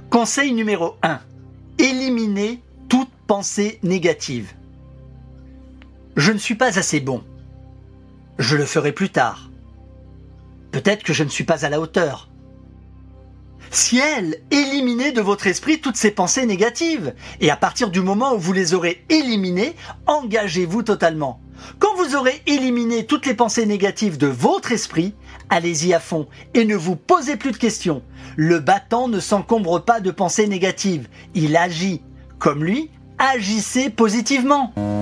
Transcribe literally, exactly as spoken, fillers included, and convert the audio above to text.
Conseil numéro un. Éliminez toute pensée négative. Je ne suis pas assez bon. Je le ferai plus tard. Peut-être que je ne suis pas à la hauteur. Ciel, éliminez de votre esprit toutes ces pensées négatives. Et à partir du moment où vous les aurez éliminées, engagez-vous totalement. Quand vous aurez éliminé toutes les pensées négatives de votre esprit, allez-y à fond et ne vous posez plus de questions. Le battant ne s'encombre pas de pensées négatives. Il agit. Comme lui, agissez positivement.